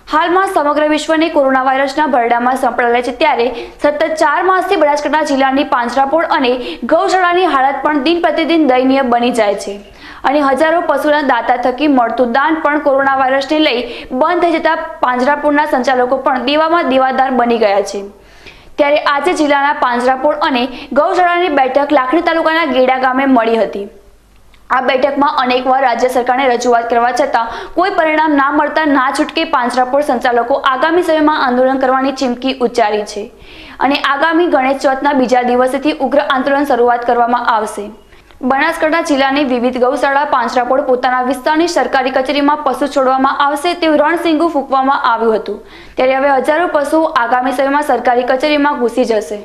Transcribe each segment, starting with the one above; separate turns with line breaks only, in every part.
હાલમાં સમગ્ર વિશ્વને કોરોના વાયરસના ભરડામાં સંપડાયેલા છે ત્યારે સતત 4 માસથી બનાસકાંઠા જિલ્લાની પાંજરાપોળ અને ગૌશાળાની હાલત પણ દિન પ્રતિદિન દયનીય બની જાય છે અને હજારો પશુના દાતા થકી મળતું દાન પણ કોરોના વાયરસને લઈ બંધ થઈ જતા પાંજરાપોળના સંચાલકો પણ દેવામાં દેવાદાર બની ગયા છે। ત્યારે આજે જિલ્લાના પાંજરાપોળ અને ગૌશાળાની બેઠક લાખણી તાલુકાના ગેડા ગામે મળી હતી। આ બેઠકમાં અનેકવાર રાજ્ય સરકારને રજૂઆત કરવા છતાં કોઈ પરિણામ ના મળતા ના છૂટકે પાંજરાપોળ સંચાલકો આગામી સમયમાં આંદોલન કરવાની ચીમકી ઉચ્ચારી છે અને આગામી ગણેશ ચોથના બીજા દિવસેથી ઉગ્ર આંદોલન શરૂઆત કરવામાં આવશે। બનાસકાંઠા જિલ્લાની વિવિધ ગૌશાળા પાંજરાપોળ પોતાના વિસ્તારની સરકારી કચેરીમાં પશુ છોડવામાં આવશે તેવું રણસીંગું ફૂંકવામાં આવ્યું હતું। ત્યારે હવે હજારો પશુઓ આગામી સમયમાં સરકારી કચેરીમાં ઘૂસી જશે।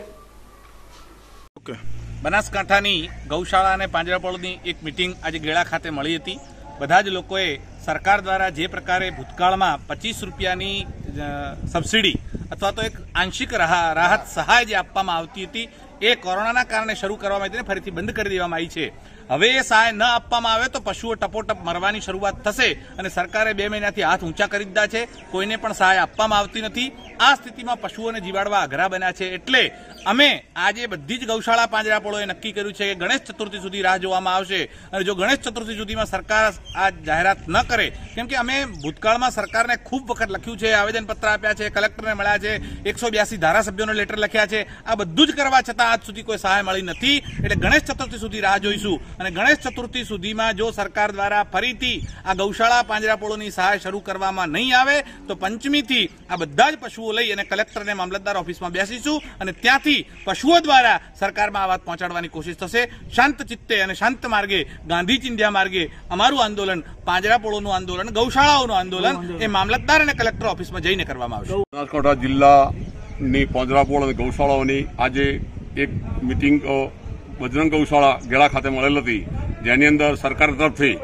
બનાસકાંઠાની ગૌશાળા અને પાંજરાપોળની એક મીટિંગ આજે ગેડા ખાતે મળી હતી। બધા જ લોકોએ સરકાર દ્વારા જે પ્રકારે ભૂતકાળમાં 25 રૂપિયાની સબસિડી અથવા તો એક આંશિક રાહત સહાય જે આપવામાં આવતી હતી એ કોરોનાના કારણે શરૂ કરવામાં આવી હતી, ફરીથી બંધ કરી દેવામાં આવી છે। હવે એ સહાય ન આપવામાં આવે તો પશુઓ ટપોટપ મરવાની શરૂઆત થશે અને સરકારે 2 મહિનાથી હાથ ઊંચા કરી દીધા છે, કોઈને પણ સહાય આપવામાં આવતી નથી। આ સ્થિતિમાં પશુઓને જીવાડવા અઘરા બન્યા છે। એટલે અમે આજે બધી જ ગૌશાળા પાંજરાપોળોએ નક્કી કર્યું છે કે ગણેશ ચતુર્થી સુધી રાહ જોવામાં આવશે અને જો ગણેશ ચતુર્થી સુધીમાં સરકાર આ જાહેરાત ન કરે, કેમ કે અમે ભૂતકાળમાં સરકારને ખૂબ વખત લખ્યું છે, આવેદનપત્ર આપ્યા છે, કલેક્ટરને મળ્યા છે, 182 ધારાસભ્યોને લેટર લખ્યા છે, આ બધું જ કરવા છતાં આજ સુધી કોઈ સહાય મળી નથી। એટલે ગણેશ ચતુર્થી સુધી રાહ જોઈશું અને ગણેશ ચતુર્થી સુધીમાં જો સરકાર દ્વારા ફરીથી આ ગૌશાળા પાંજરાપોળોની સહાય શરૂ કરવામાં નહીં આવે તો પંચમીથી આ બધા જ પશુઓ લઈ અને કલેક્ટર અને મામલતદાર ઓફિસમાં બેસીશું અને ત્યાંથી પશુઓ દ્વારા સરકારમાં આ વાત પહોંચાડવાની કોશિશ થશે। શાંત ચિત્તે અને શાંત માર્ગે, ગાંધી ચિંધ્યા માર્ગે અમારું આંદોલન, પાંજરાપોળોનું આંદોલન, ગૌશાળાઓનું આંદોલન એ મામલતદાર અને કલેક્ટર ઓફિસમાં જઈને કરવામાં આવશે।
બનાસકાંઠા જિલ્લાની પાંજરાપોળ અને ગૌશાળાઓની આજે એક મિટિંગ બજરંગ ગૌશાળા ગેડા ખાતે મળેલ હતી, જેની અંદર સરકાર તરફથી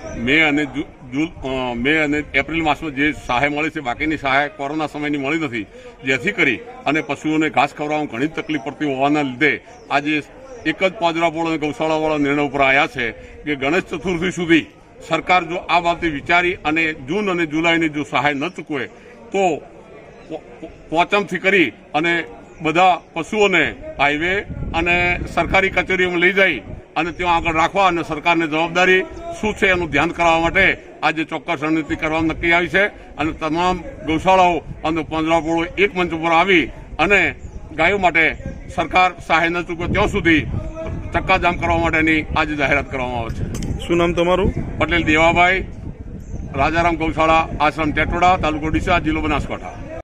મે અને એપ્રિલ માસમાં જે સહાય મળી છે બાકીની સહાય કોરોના સમયની મળી નથી, જેથી કરી અને પશુઓને ઘાસ ખવડાવવામાં ઘણી તકલીફ પડતી હોવાના લીધે આજે એક જ પાંજરાપોળ અને ગૌશાળાવાળા નિર્ણય ઉપર આવ્યા છે કે ગણેશ ચતુર્થી સુધી સરકાર જો આ બાબતે વિચારી અને જૂન અને જુલાઈની જો સહાય ન ચૂકવે તો પોચમથી કરી અને બધા પશુઓને હાઈવે અને સરકારી કચેરીઓમાં લઈ જઈ અને ત્યાં આગળ રાખવા અને સરકારની જવાબદારી શું છે એનું ધ્યાન કરાવવા માટે આજે ચોક્કસ રણનીતિ કરવામાં નક્કી આવી છે અને તમામ ગૌશાળાઓ અને પાંજરાપોળો એક મંચ ઉપર આવી અને ગાયો માટે સરકાર સહાય ન ચૂકવે ત્યાં સુધી ચક્કાજામ કરવા માટેની આજે જાહેરાત કરવામાં આવે છે।
શું નામ તમારું?
પટેલ દેવાભાઈ, રાજારામ ગૌશાળા, આશ્રમ ટેટોડા, તાલુકો ડીસા, જિલ્લો બનાસકાંઠા।